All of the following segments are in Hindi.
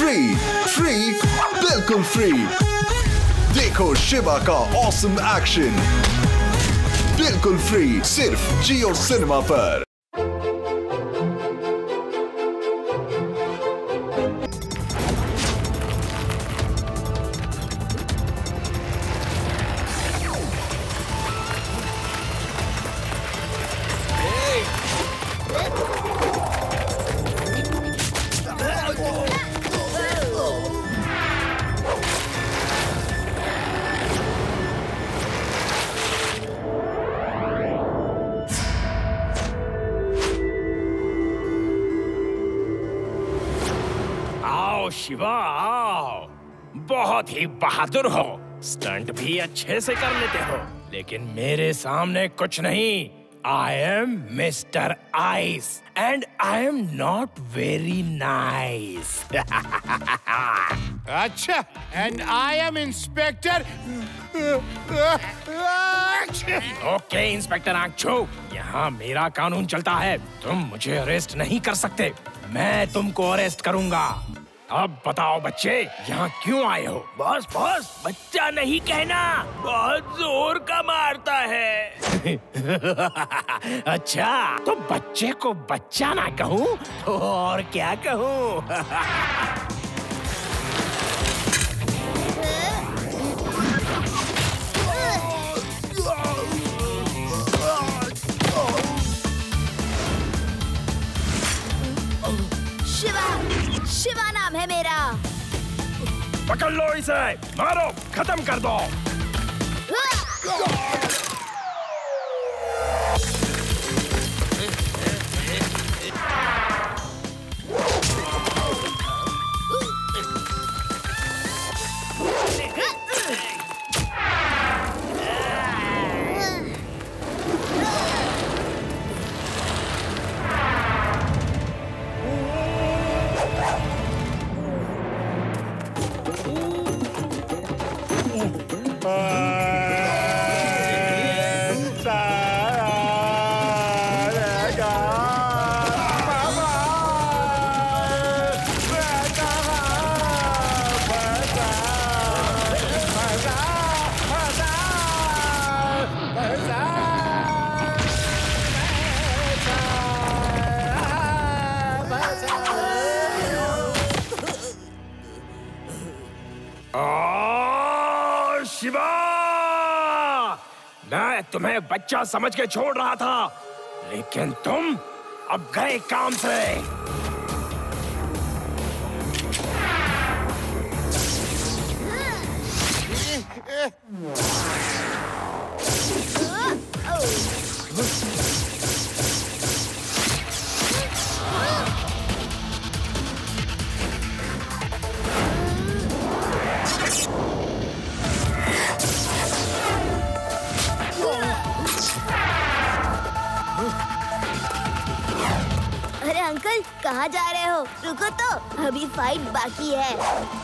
फ्री बिल्कुल फ्री। देखो शिवा का ऑसम एक्शन बिल्कुल फ्री सिर्फ जियो सिनेमा पर। शिवा आओ, बहुत ही बहादुर हो, स्टंट भी अच्छे से कर लेते हो, लेकिन मेरे सामने कुछ नहीं। I am Mr. Ice and I am not very nice. अच्छा, and I am Inspector. Okay inspector आंखचो, यहाँ मेरा कानून चलता है, तुम मुझे अरेस्ट नहीं कर सकते, मैं तुमको अरेस्ट करूंगा। अब बताओ बच्चे, यहाँ क्यों आए हो? बॉस बच्चा नहीं कहना, बहुत जोर का मारता है। अच्छा, तो बच्चे को बच्चा ना कहूँ तो और क्या कहूँ? शिवा नाम है मेरा। पकड़ लो इसे, मारो, खत्म कर दो। शिवा, मैं तुम्हें बच्चा समझ के छोड़ रहा था, लेकिन तुम अब गए काम से। अरे अंकल, कहाँ जा रहे हो? रुको तो, अभी फाइट बाकी है।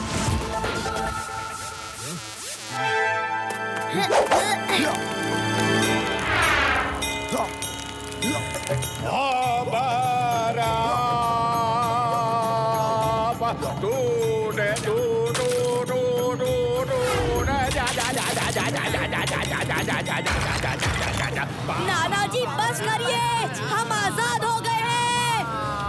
नाना जी बस करिए, हम आजाद हो गए हैं।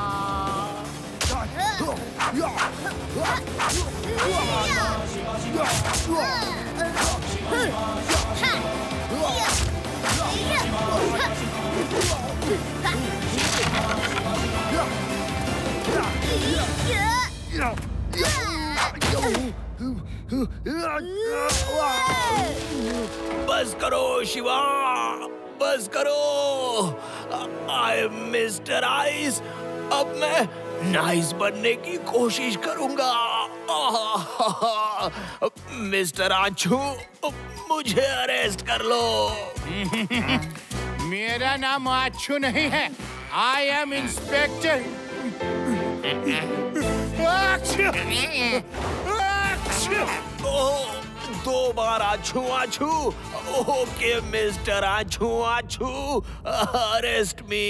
बस करो शिवा, बस करो। आई एम मिस्टर आइस, अब मैं नाइस बनने की कोशिश करूंगा। मिस्टर आंचू, मुझे अरेस्ट कर लो। मेरा नाम आंचू नहीं है, आई एम इंस्पेक्टर। दो बार आछू आछू। ओके मिस्टर आछू आछू, अरेस्ट मी।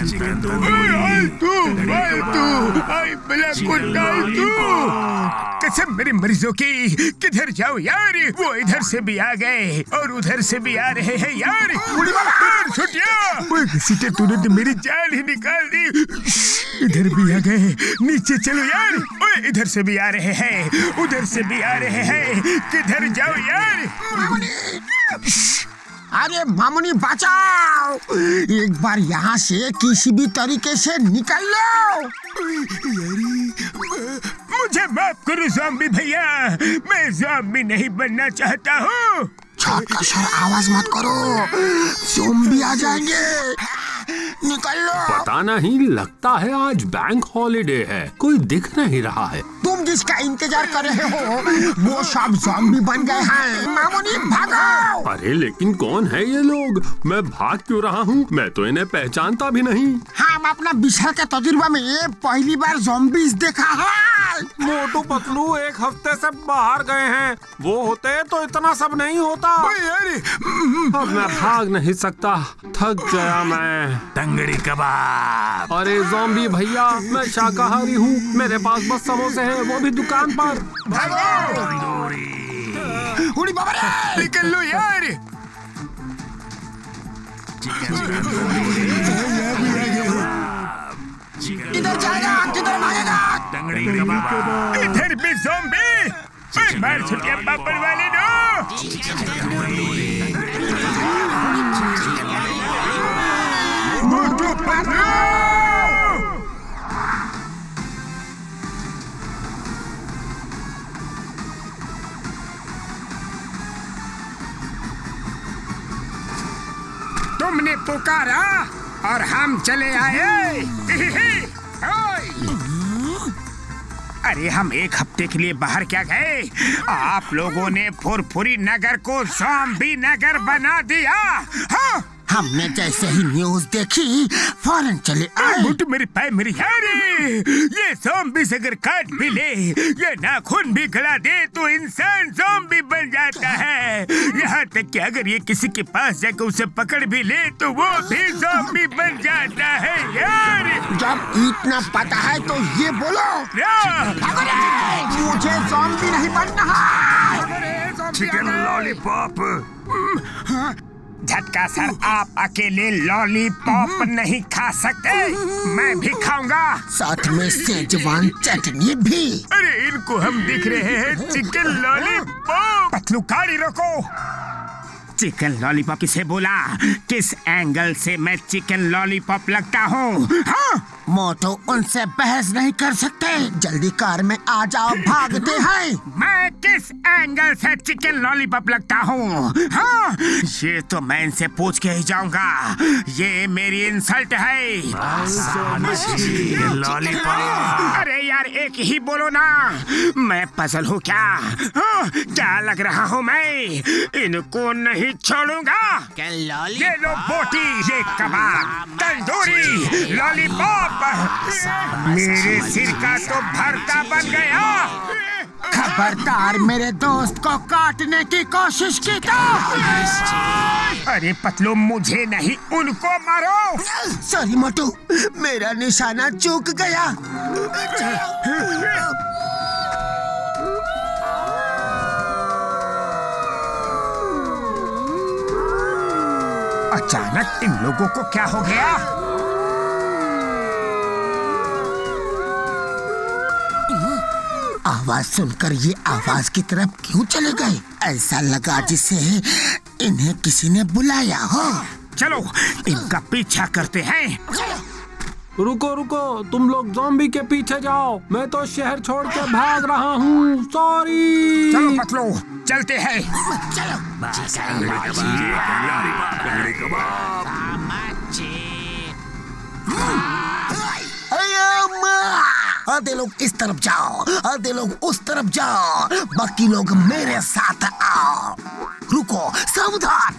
कसम मेरे मरीजों की, किधर जाओ यार, वो इधर से भी आ गए और उधर से भी आ रहे हैं यार। सीटे तूने तो मेरी जान ही निकाल दी। इधर भी आ गए, नीचे चलो यार। ओए इधर से भी आ रहे हैं, उधर से भी आ रहे हैं, किधर जाओ यार। अरे मामुनी बचाओ, एक बार यहाँ से किसी भी तरीके से निकल लो। मुझे माफ करो ज़ॉम्बी भैया, मैं ज़ॉम्बी नहीं बनना चाहता हूँ। छोटा सर आवाज मत करो, ज़ॉम्बी आ जाएंगे, निकल लो। पता नहीं, लगता है आज बैंक हॉलिडे है, कोई दिख नहीं रहा है। तुम जिसका इंतजार कर रहे हो वो सब ज़ॉम्बी बन गए हैं। मामुनी भागो। अरे लेकिन कौन है ये लोग? मैं भाग क्यों रहा हूँ? मैं तो इन्हें पहचानता भी नहीं। हम अपना बिछड़ के तजुर्बा में पहली बार ज़ॉम्बीज़ देखा है। मोटू पतलू एक हफ्ते से बाहर गए हैं, वो होते तो इतना सब नहीं होता। अब मैं भाग नहीं सकता, थक गया मैं। तंगड़ी कबाब। अरे ज़ॉम्बी भैया, मैं शाकाहारी हूँ, मेरे पास बस समोसे हैं, वो भी दुकान पर। उड़ी बाबा रे, निकल लो यार। किधर जाएगा, किधर भागेगा? तंगड़ी कबाब। इधर भी ज़ॉम्बी, मार छुटिया पापड़ वाले दो। मोटू पतलू। तुमने पुकारा और हम चले आए। अरे हम एक हफ्ते के लिए बाहर क्या गए, आप लोगों ने फुरफुरी नगर को ज़ॉम्बी नगर बना दिया। हाँ? हमने जैसे ही न्यूज़ देखी फौरन चले आए। मोटू मेरे पैर मेरी यारी, ये ज़ॉम्बी अगर काट भी ले, ये नाखून भी गला दे तो इंसान ज़ॉम्बी बन जाता है। यहाँ तक कि अगर ये किसी के पास जाकर उसे पकड़ भी ले तो वो भी ज़ॉम्बी बन जाता है यार। जब इतना पता है तो ये बोलो, मुझे ज़ॉम्बी नहीं बनना है। Chicken lollipop. झटका सर, आप अकेले लॉलीपॉप नहीं खा सकते, मैं भी खाऊंगा, साथ में सेजवान चटनी भी। अरे इनको हम दिख रहे हैं चिकन लॉलीपॉप। पतलू गाड़ी रोको। चिकन लॉलीपॉप किसे बोला? किस एंगल से मैं चिकन लॉलीपॉप लगता हूँ? हाँ? मोटो उनसे बहस नहीं कर सकते, जल्दी कार में आ जाओ, भागते हैं। मैं किस एंगल से चिकन लॉलीपॉप लगता हूँ? हाँ? ये तो मैं इनसे पूछ के ही जाऊंगा, ये मेरी इंसल्ट है। लॉलीपॉप। अरे यार एक ही बोलो ना, मैं पजल हूँ क्या? हाँ? क्या लग रहा हूँ मैं? इनको नहीं छोड़ूंगा। ये लो बोटी, ये कबाब, तंदूरी, लॉलीपॉप, मेरे सिर का तो भरता बन गया। खबरदार मेरे दोस्त को काटने की कोशिश की तो। अरे पतलू मुझे नहीं, उनको मारो। सॉरी मोटू, मेरा निशाना चूक गया। अचानक इन लोगों को क्या हो गया? आवाज सुनकर ये आवाज की तरफ क्यों चले गए? ऐसा लगा जिसे इन्हें किसी ने बुलाया हो। चलो इनका पीछा करते हैं। रुको रुको, तुम लोग ज़ॉम्बी के पीछे जाओ, मैं तो शहर छोड़ के भाग रहा हूँ, सॉरी। चलो पतलू चलते हैं। चलो। आधे लोग इस तरफ जाओ, आधे लोग उस तरफ जाओ, बाकी लोग मेरे साथ आओ। रुको, सावधान।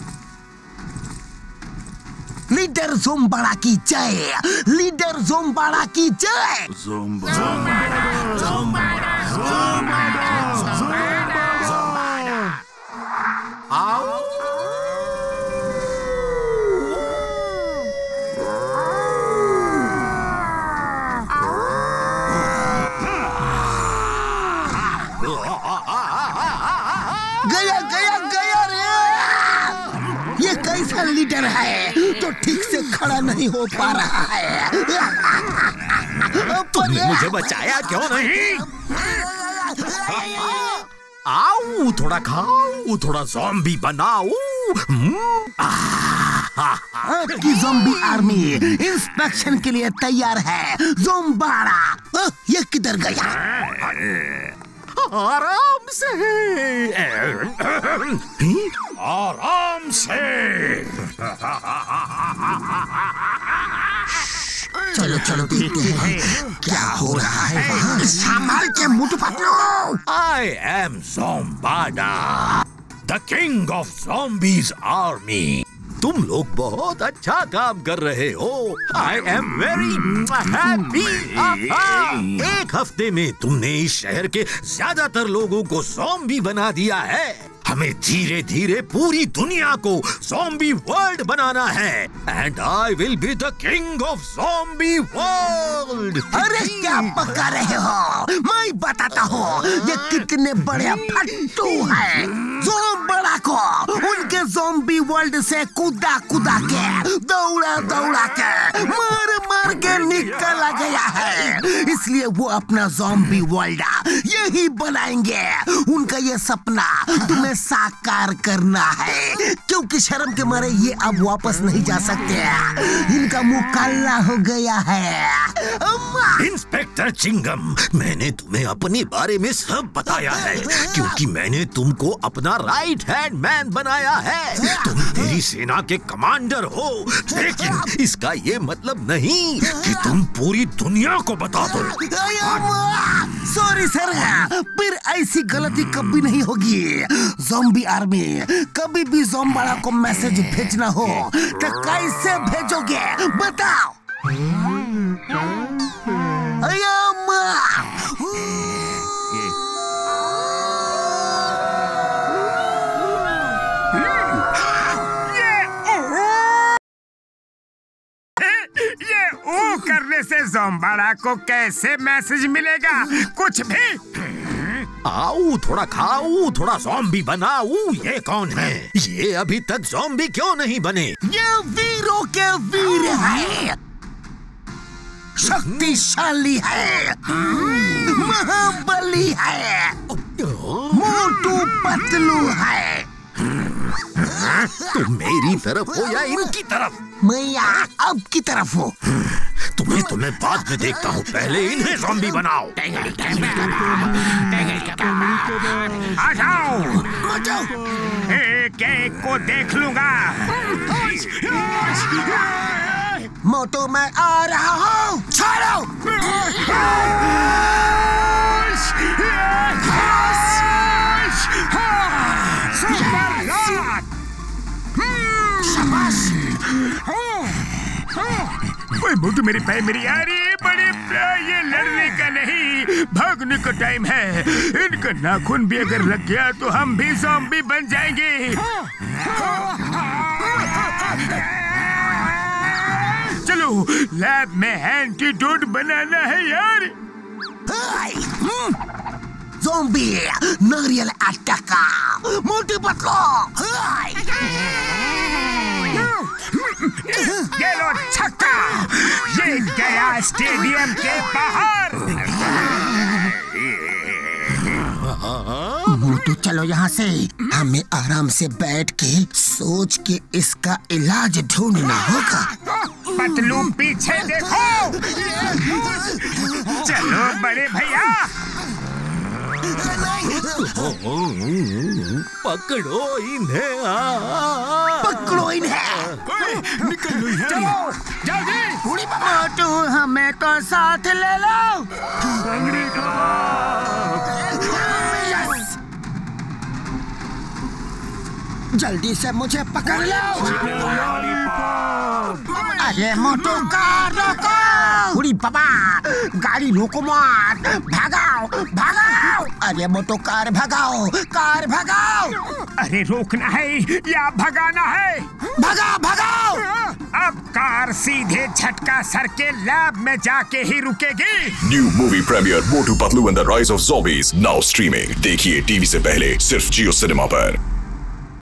लीडर ज़ोम्बाड़ा की जय, लीडर ज़ोम्बाड़ा की जय। गया गया गया रे। ये कैसा लीडर है जो ठीक से खड़ा नहीं हो पा रहा है? तुमने मुझे बचाया क्यों नहीं? आओ थोड़ा खाओ, थोड़ा ज़ॉम्बी बनाओ। आपकी ज़ॉम्बी आर्मी इंस्पेक्शन के लिए तैयार है। ज़ोम्बाड़ा ये किधर गया? आराम से, आराम से। चलो चलो देखते हैं क्या हो रहा है वहाँ। संभाल के मुट्ठी पकड़ो। I am Zombada, the king of zombies army. तुम लोग बहुत अच्छा काम कर रहे हो। I am very happy. एक हफ्ते में तुमने इस शहर के ज्यादातर लोगों को ज़ॉम्बी बना दिया है। हमें धीरे धीरे पूरी दुनिया को ज़ॉम्बी वर्ल्ड बनाना है। And I will be the king of zombie world. अरे क्या पका रहे हो? मैं बताता हूँ ये कितने बड़े फट्टू हैं। ज़ोम्बाड़ा को उनके ज़ॉम्बी वर्ल्ड से कूदा कूदा के दौड़ा दौड़ा के मार मार के निकला गया है। इसलिए वो अपना ज़ॉम्बी वर्ल्ड यही बनाएंगे। उनका ये सपना तुम्हें साकार करना है, क्योंकि शर्म के मारे ये अब वापस नहीं जा सकते। इनका मुंह काला हो गया है। इंस्पेक्टर चिंगम, मैंने तुम्हें अपने बारे में सब बताया है, क्योंकि मैंने तुमको अपना राइट हैंड मैन बनाया है। तुम मेरी सेना के कमांडर हो, लेकिन इसका ये मतलब नहीं कि तुम पूरी दुनिया को बता दो। सॉरी सर, फिर ऐसी गलती कभी नहीं होगी। ज़ॉम्बी आर्मी, कभी भी ज़ोम्बाड़ा को मैसेज भेजना हो तो कैसे भेजोगे बताओ? ये ओ करने से ज़ोम्बाड़ा को कैसे मैसेज मिलेगा? कुछ भी। आओ थोड़ा खाओ, थोड़ा ज़ॉम्बी बनाओ। ये कौन है? ये अभी तक ज़ॉम्बी क्यों नहीं बने? ये वीरों के वीर है, शक्तिशाली है, महाबली है, मोटू पतलू है। तुम मेरी तरफ हो या इनकी तरफ? मैं अब की तरफ हूँ। तुम्हें बाद में देखता हूँ, पहले इन्हें ज़ॉम्बी बनाओ। आ जाओ, एक एक को देख लूंगा। मोटू मैं आ रहा हूँ, छोड़ो। मोटू मेरे पैर मेरी यारी बड़े, ये लड़ने का नहीं, भागने का टाइम है। इनका नाखून भी अगर लग गया तो हम भी ज़ॉम्बी बन जाएंगे। चलो लैब में एंटीडोट बनाना है यार। ज़ॉम्बी नारियल अटैक, मोटू पतलू। ये लो छक्का, ये गया स्टेडियम के बाहर। मोटू चलो यहाँ से, हमें आराम से बैठ के सोच के इसका इलाज ढूंढना होगा। पतलू पीछे देखो। चलो बड़े भैया, पकड़ो इन्हें, पकड़ो इन्हें। निकलो यहाँ, जल्दी। मोटू हमें तो साथ ले लो। जल्दी से मुझे पकड़ लो। अरे मोटू कार रोको। उड़ी बाबा, गाड़ी रोको मत, भागाओ भागाओ। अरे मोटू कार भगाओ, कार भगाओ। अरे रोकना है या भगाना है? भगा भगाओ। अब कार सीधे झटका सर के लैब में जाके ही रुकेगी। New movie premiere Motu Patlu and the rise of zombies now streaming. देखिए टीवी से पहले सिर्फ जियो सिनेमा पर।